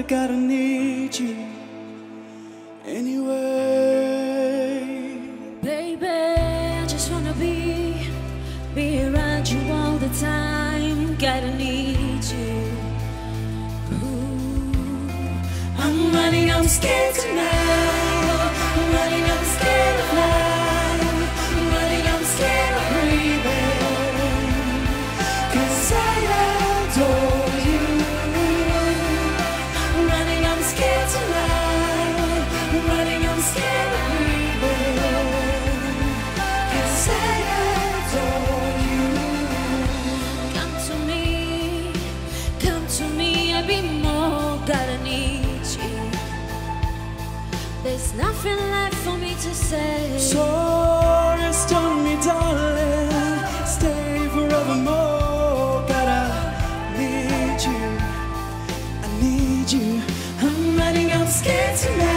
I gotta need you anyway. Baby, I just wanna be around you all the time. Gotta need you. Ooh. I'm running, I'm scared tonight. I'm running, I'm scared of life. I'm running, I'm scared of breathing. 'Cause I adore you. I'm running, I'm scared tonight. I'm running, I'm scared of breathing. 'Cause I adore you. Come to me, I'll be more. Gotta need you. There's nothing left for me to say. So rest on me, darling. Stay forevermore. Gotta need you. I need you. I'm running, I'm scared tonight.